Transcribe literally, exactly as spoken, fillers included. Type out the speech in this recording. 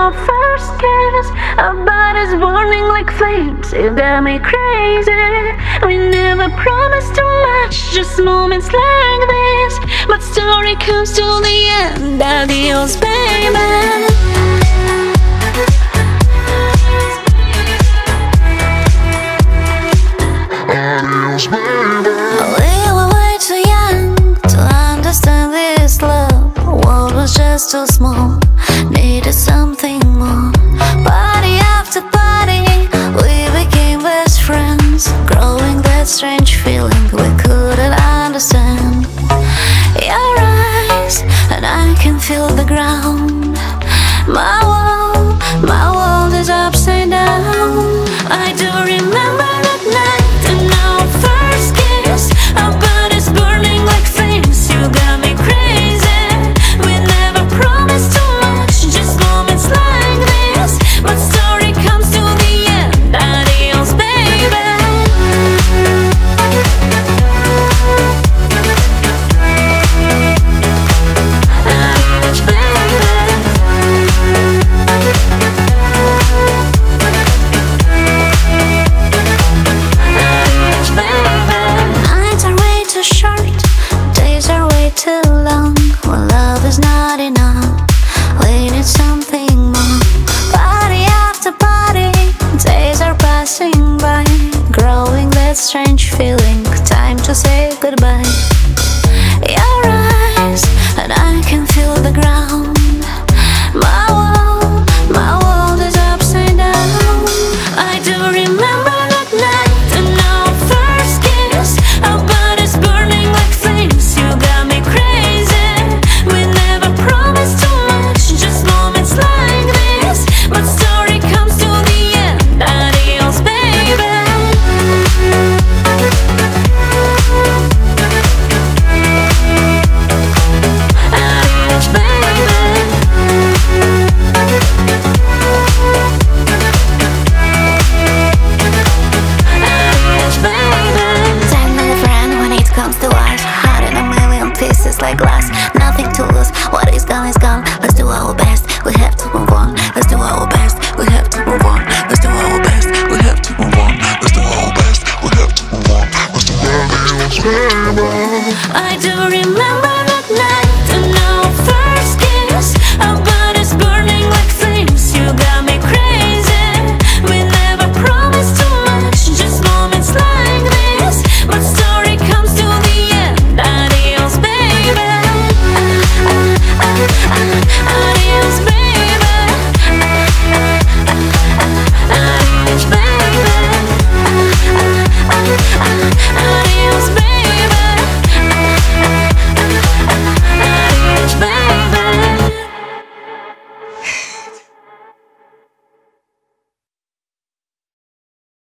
our first kiss, our bodies burning like flames. You got me crazy. We never promised too much, just moments like this. But story comes to the end. Adios, baby. We were way too young to understand this love. The world was just too small, needed something more. Party after party, we became best friends, growing that strange feeling we couldn't understand. Your eyes, and I can feel the ground. My world, my world is upside down. I do remember that night. Too long when love is not enough. We need something more. Party after party, days are passing by, growing that strange feeling. Time to say goodbye. Your eyes, and I can feel the ground. My world, my world is upside down. I do remember that night and our first kiss. Our bodies burning like flames. You got me crazy. We never promised too much, just moments like this. But story comes to the end. Adios, baby. Adios, baby. Adios, baby. Time not a friend when it comes to us. Heart in a million pieces like glass. Nothing to lose, what is gone is gone. Let's do our best, we have to move on. Let's do our best, we have to move on. Let's do our best, we have to move on. Let's do our best, we have to move on. Let's do our best, baby. I do remember